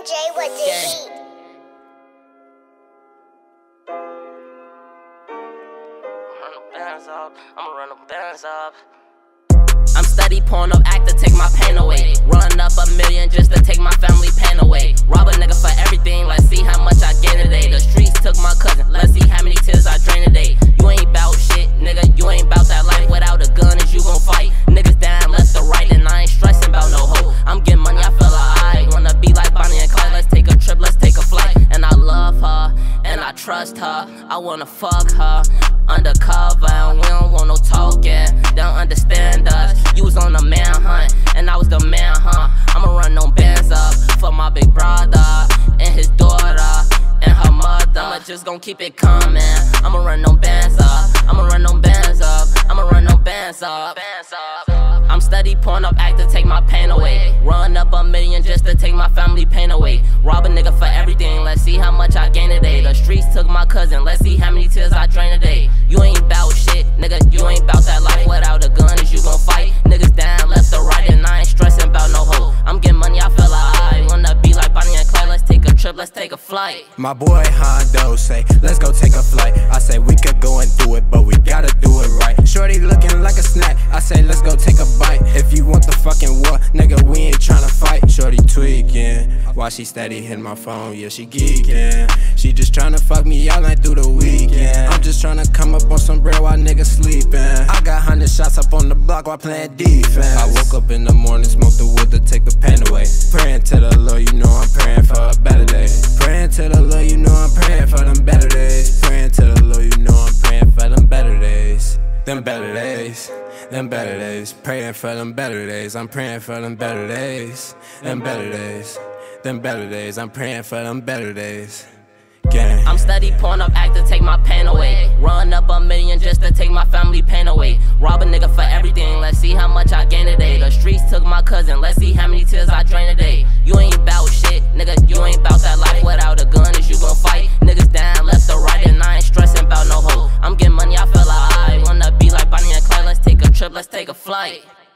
MJ with the heat. I'ma run them bands up. I'm steady pouring up act to take my pain away. Run up $1 million just to take my family pain away. Rob a nigga for everything, let's see how much I gain today. The streets took my cousin, let's see how many tears I drain today. You ain't bout shit, nigga, you ain't bout that life. Without a gun, is you gon' fight? Niggas down left to right, and I ain't stressing about no hoe. I'm getting money, I feel I wanna be like Bonnie and Clyde. Let's take a trip, let's take a flight. And I love her, and I trust her. I wanna fuck her undercover, and we don't want no talking. Don't understand us. You was on the manhunt, and I was the manhunt. I'ma run them bands up for my big brother and his daughter and her mother. I'ma just gon' keep it coming. I'ma run them bands up. I'ma run them bands up. I'ma run them bands up. I'm steady pouring up act to take my pain away. Run up $1 million just to take my family pain away. Rob a nigga for everything, let's see how much I gain today. The streets took my cousin, let's see how many tears I drain today. You ain't bout shit, nigga, you ain't bout that life. Without a gun, is you gon' fight? Niggas down left to right, and I ain't stressing about no hoe. I'm getting money, I feel I wanna be like Bonnie and Clyde. Let's take a trip, let's take a flight. My boy Hondo say, let's go take a flight. I say we could go and do it, but we gotta do it right. Shorty looking like a snack, I say let's go take a bite. If you want the fucking war, nigga, we ain't tryna fight. Shorty tweaking, while she steady hitting my phone, yeah, she geeking. She just tryna fuck me all night through the weekend. I'm just tryna come up on some bread while niggas sleeping. I got 100 shots up on the block while playing defense. I woke up in the morning, smoked the wood to take the pain away. Praying to the Lord, you know I'm praying for a better day. Praying to the Lord, you know I'm praying for them better days. Praying to the Lord, you know I'm praying for them better days. Them better days, them better days. Praying for them better days. I'm praying for them better days. Them better days, them better days. I'm praying for them better days. Gang. I'm steady pouring up act to take my pain away. Run up $1 million just to take my family pain away. Rob a nigga for everything, let's see how much I gain today. The streets took my cousin, let's see how many tears I drain today. You ain't bout shit, nigga, you ain't bout that life. Without a gun, is you gon' fight? Niggas down left to right, and I ain't stressing about no hoe. I'm getting money, I feel I wanna be like Bonnie and Clyde. Let's take a trip, let's take a flight.